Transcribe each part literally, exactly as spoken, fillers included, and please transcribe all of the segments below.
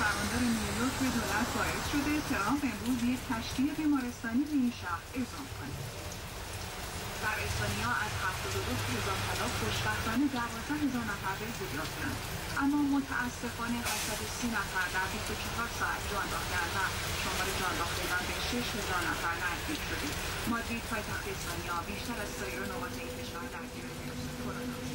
فرماندار نیویورک به دولت باعث شده ترامپ امروز یک کشتی بیمارستانی به این شهر اعزام کنه. در اسپانیا از هفتاد و دو هزار هلاک خوشبختانه دوازده هزار نفر بهبود یافتند، اما متاسفانه هشتصد و سی نفر در بیست و چهار ساعت جان باختند و شمار جان باختگان به شش هزار نفر نزدیک شده. مادرید پایتخت اسپانیا بیشتر از سایر نقاط این کشور درگیر ویروس کرونا است.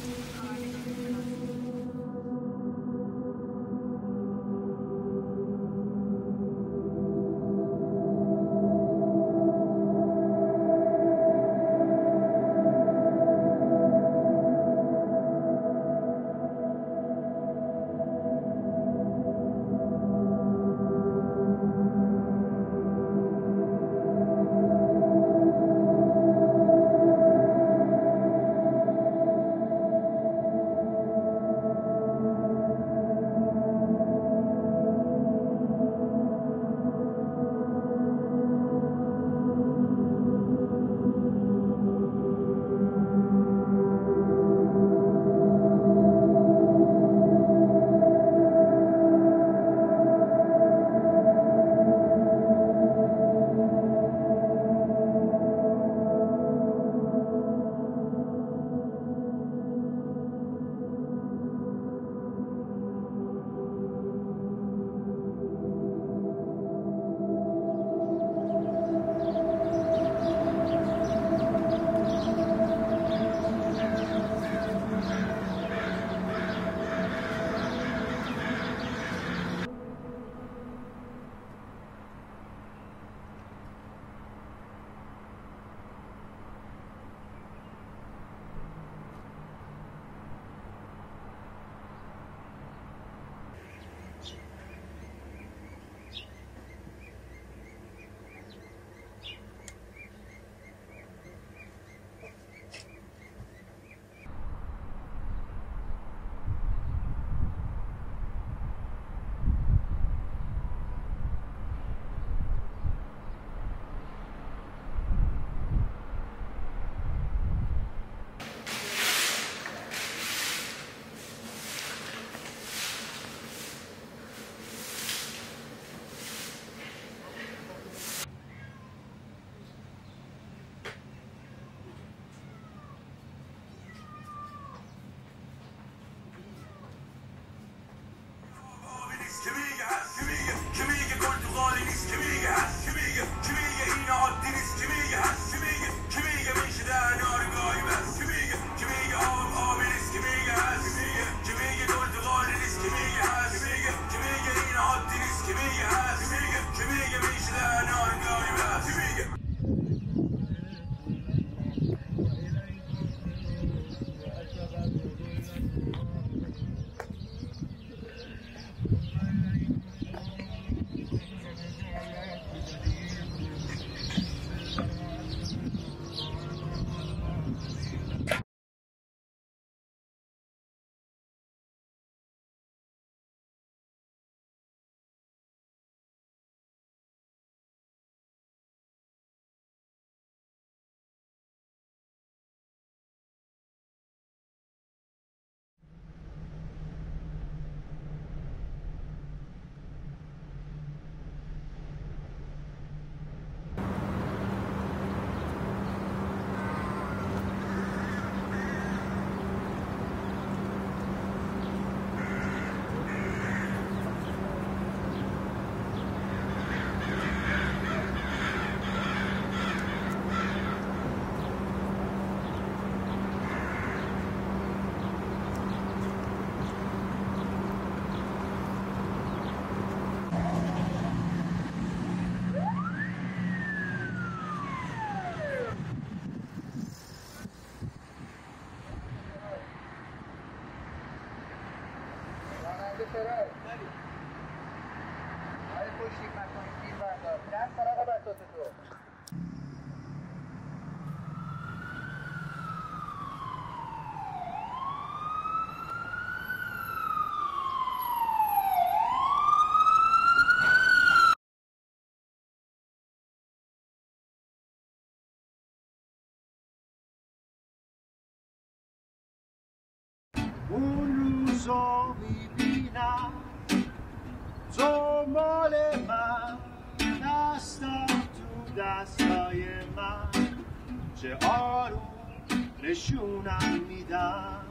اون روزا میبینم تو مال من، دستم تو دستای من، چه آروم نشونم میدم.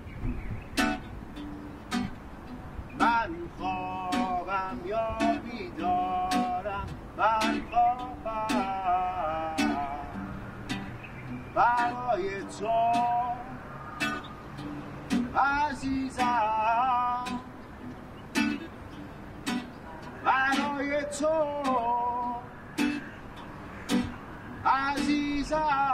من خوابم یا بیدارم، من خوابم برای تو عزیزم، برای تو عزیزم.